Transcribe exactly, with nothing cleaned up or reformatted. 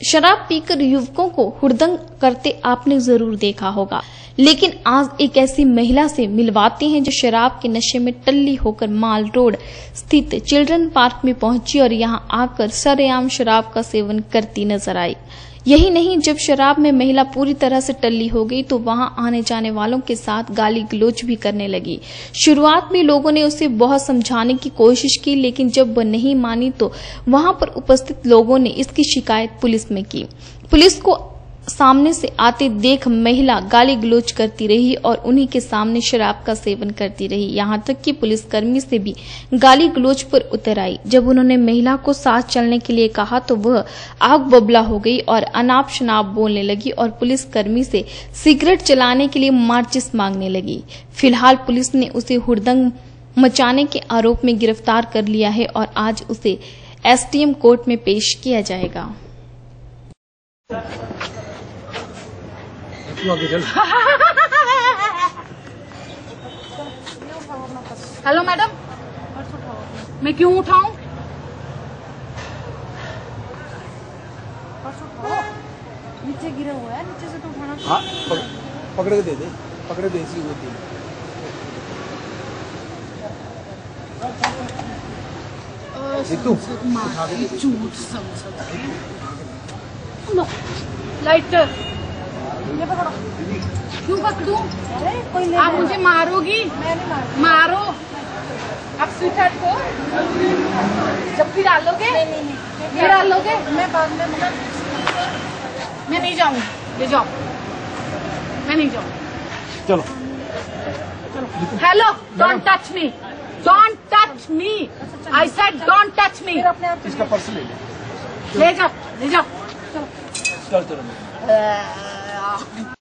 शराब पीकर युवकों को हुड़दंग करते आपने जरूर देखा होगा, लेकिन आज एक ऐसी महिला से मिलवाते हैं जो शराब के नशे में टल्ली होकर माल रोड स्थित चिल्ड्रन पार्क में पहुंची और यहां आकर सरेआम शराब का सेवन करती नजर आई। यही नहीं, जब शराब में महिला पूरी तरह से टल्ली हो गई तो वहां आने जाने वालों के साथ गाली गलौज भी करने लगी। शुरुआत में लोगों ने उसे बहुत समझाने की कोशिश की, लेकिन जब वह नहीं मानी तो वहां पर उपस्थित लोगों ने इसकी शिकायत पुलिस में की। पुलिस को सामने से आते देख महिला गाली गलौज करती रही और उन्हीं के सामने शराब का सेवन करती रही। यहाँ तक कि पुलिसकर्मी से भी गाली गलौज पर उतर आई। जब उन्होंने महिला को साथ चलने के लिए कहा तो वह आग बबला हो गई और अनाप शनाप बोलने लगी और पुलिसकर्मी से सिगरेट चलाने के लिए माचिस मांगने लगी। फिलहाल पुलिस ने उसे हुड़दंग मचाने के आरोप में गिरफ्तार कर लिया है और आज उसे एसडीएम कोर्ट में पेश किया जाएगा। हेलो मैडम, मैं क्यों उठाऊं? नीचे गिरा हुआ है, नीचे से तो उठाना। हाँ, पकड़ के दे दे, पकड़ दे इसी होती है। लाइटर ये पकड़ो। क्यों पकड़ूं? आप मुझे मारोगी? मारो। आप स्वीटहार्ट को जब भी डालोगे? नहीं नहीं नहीं फिर डालोगे? मैं बाद में मैं नहीं जाऊंगी। ले जाओ, मैं नहीं जाऊंगी। चलो चलो। Hello, don't touch me, don't touch me. I said don't touch me. इसका पर्स ले ले। ले जाओ, ले जाओ। चल चलो।